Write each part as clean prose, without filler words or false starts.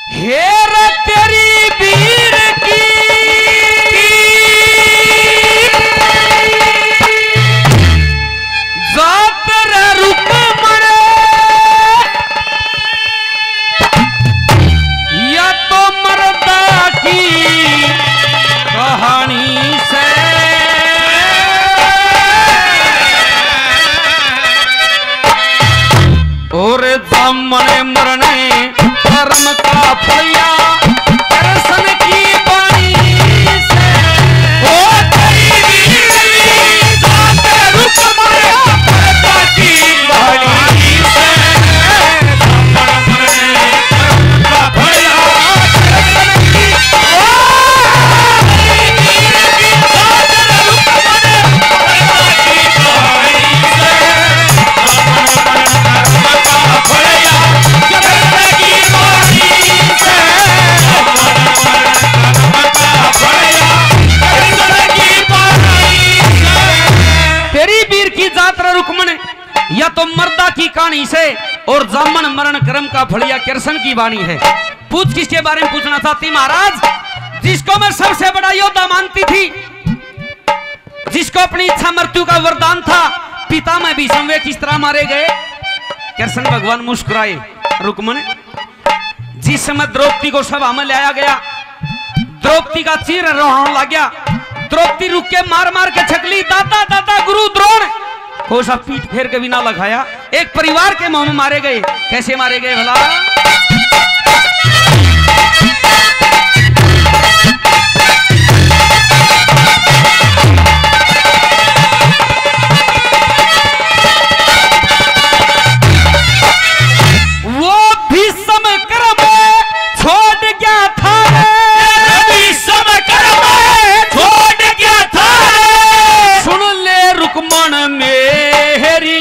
हेर तेरी वीर की जातर रुकमण या तो मर्दा की कहानी से और जामने मरने कर्म का फलिया दर्शन की बाणी से ओ तेरी वीरनी जाते रुकमण मर्दा की कहानी से जामने मरने कर्म का फलिया दर्शन की या तो मर्दा की कहानी से और जामन मरण कर्म का फलिया कृष्ण की वाणी है। पूछ किसके बारे में पूछना चाहती महाराज? जिसको मैं सबसे बड़ा योद्धा मानती थी, जिसको अपनी इच्छा मृत्यु का वरदान था, पिता में भी वे किस तरह मारे गए? कृष्ण भगवान मुस्कुराए। रुक्मण, जिस समय द्रौपदी को सभा में लाया गया, द्रौपदी का चीर रोहन लग गया। द्रौपदी रुक के मार मार के छकली, दादा दादा गुरु द्रोण को सब पीठ फेर के बिना लगाया। एक परिवार के मुंह में मारे गए। कैसे मारे गए भला? वो भीष्म कर्म छोड़ गया था, भीष्म कर्म छोड़ गया था। सुन ले रुक्मण मेरी,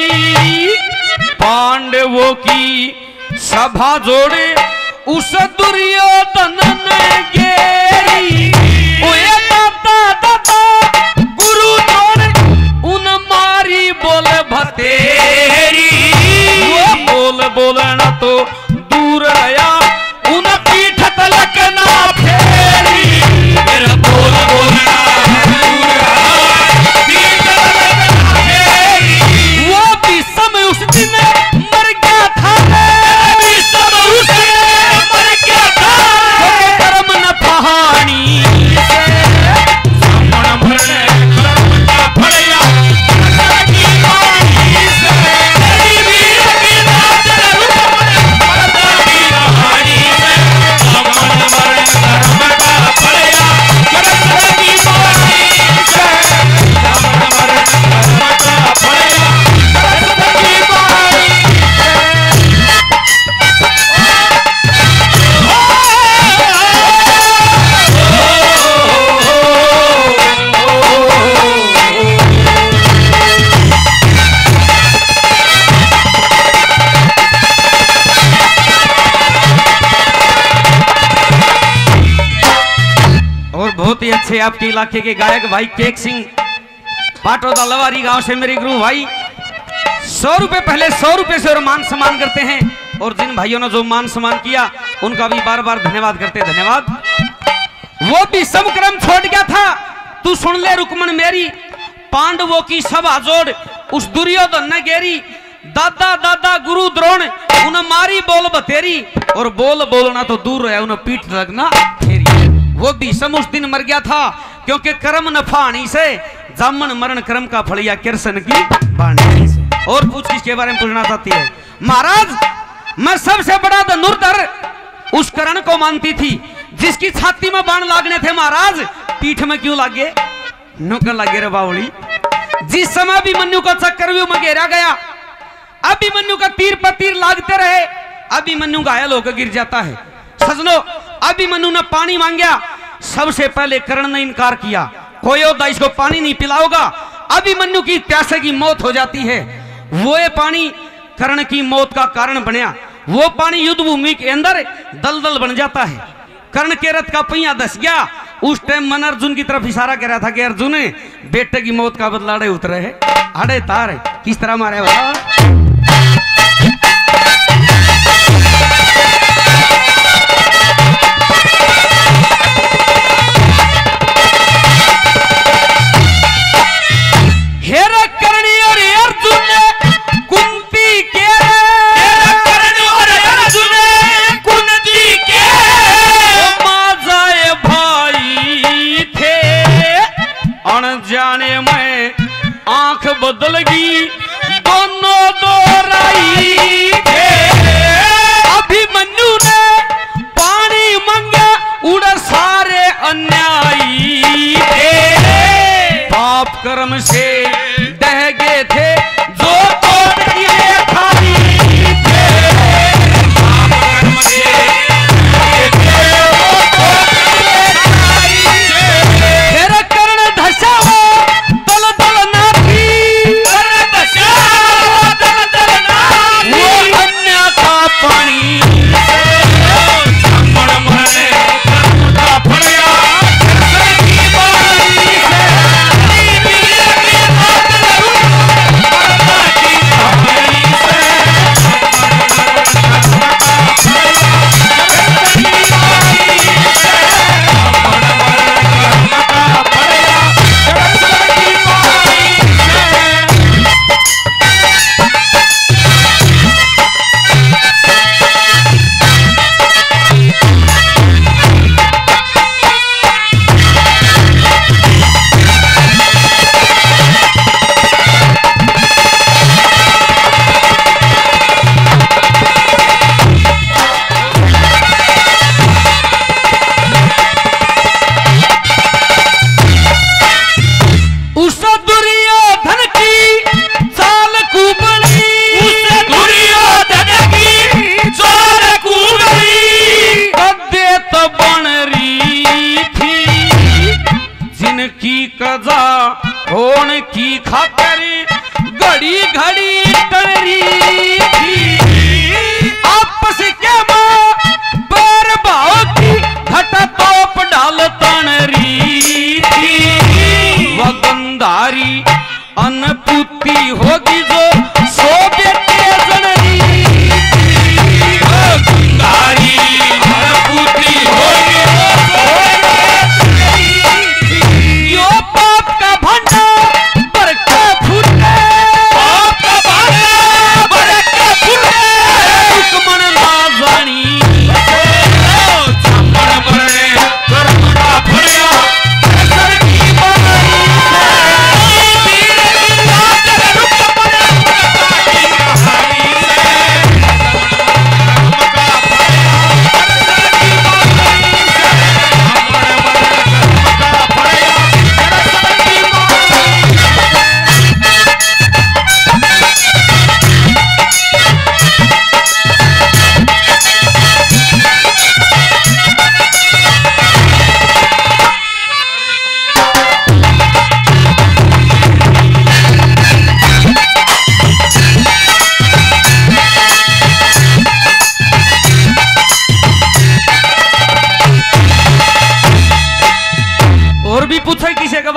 पांडवों की सभा जोड़े उस दुर्योधन ने घेरी। ओए दादा दादा गुरु द्रोण उन मारी बोल भतेरी। वो बोल बोलना तो दूर रहा, उन पीठ तलक ना फेरी। मेरा बोल बोलना दूर रहा, पीठ तलक ना फेरी। वो भीष्म उस दिन मर गया था, भीष्म उस दिन मर गया था। कर्म न कहानी से जामन मरने कर्म का फलिया दर्शन की बाणी से। तेरी वीर की जातर रुकमण मर्दा की कहानी से जामन मरने कर्म का फलिया दर्शन की बाणी से। जामन मरने कर्म का फलिया दर्शन की बाणी और बहुत ही अच्छे आपके इलाके के गायक भाई केक सिंह पाटोदा लवारी गांव से मेरे गुरु भाई 100 रुपए पहले 100 रुपए से और मान सम्मान करते हैं। और जिन भाइयों ने जो मान सम्मान किया उनका भी बार बार धन्यवाद करते हैं। धन्यवाद। वो भी समक्रम छोड़ गया था, तू सुन ले रुक्मण मेरी, पांडवों की सभा जोड़ उस दुर्योधन ने घेरी। दादा दादा गुरु द्रोण उन मारी बोल बतेरी। और बोल बोलना तो दूर है, उन्हें पीठ लगना फेरी। वो भी सम उस दिन मर गया था, क्योंकि कर्म न फानी से जामन मरण कर्म का फलिया कृष्ण की बाणी से। और पूछ किसके बारे में पूछना चाहती है? महाराज, मैं सबसे बड़ा धनुर्धर उस कर्ण को मानती थी, जिसकी छाती में बाण लागने थे। महाराज, पीठ में क्यों लागे? नौकर लगे रे बावली। जिस समय अभिमन्यु को चक्रव्यूह में घेरा गया, अभिमन्यु का तीर पर तीर लागते रहे, अभिमन्यु घायल होकर गिर जाता है। सजनो, अभिमन्यु ने पानी मांगा, सबसे पहले कर्ण ने इनकार किया। कोई योद्धा इसको पानी नहीं पिलाओगा, अभिमन्यु की प्यासे की मौत हो जाती है। वो ये पानी कर्ण की मौत का कारण बनया। वो पानी युद्ध भूमि के अंदर दलदल बन जाता है। कर्ण के रथ का पहिया धस गया। उस टाइम मन अर्जुन की तरफ इशारा कर रहा था कि अर्जुन, बेटे की मौत का बदला अड़े उतरे है, अड़े तार किस तरह मारे वाला।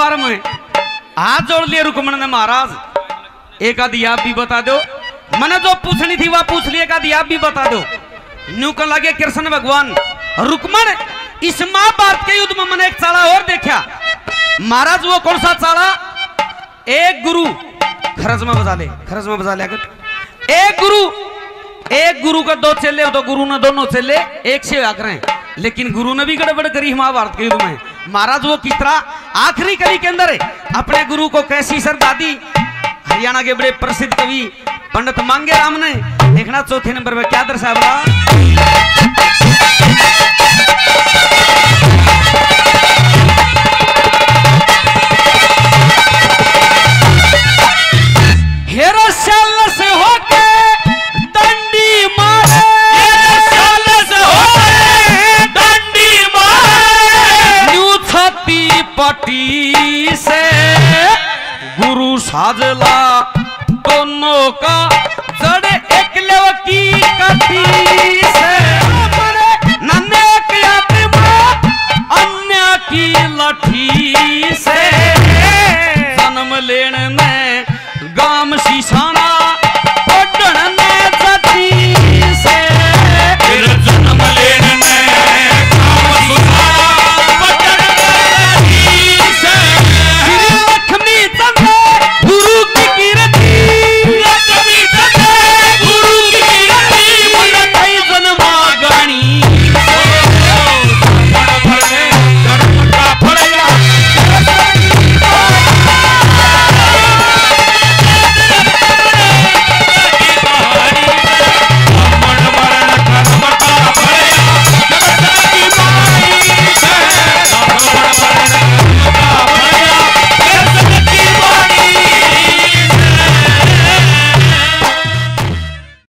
दरबार में हाथ जोड़ लिए रुकमण ने महाराज एक आदि आप भी बता दो मैंने जो पूछनी थी वह पूछ लिए का आप भी बता दो न्यू कर लगे कृष्ण भगवान रुकमण इस महाभारत के युद्ध में मैंने एक चाड़ा और देखा महाराज वो कौन सा चाड़ा एक गुरु खरज में बजा ले अगर एक गुरु का दो चेले तो गुरु ने दोनों चेले एक से आकर हैं लेकिन गुरु ने भी गड़बड़ करी महाभारत के युद्ध में महाराज वो किस तरह आखिरी कली के अंदर अपने गुरु को कैसी श्रद्धा दी हरियाणा के बड़े प्रसिद्ध कवि पंडित मांगे राम ने देखना चौथे नंबर पर क्या दर्शाया हेरो साल से होके डंडी मारे न्यू छती पटी से गुरु साजला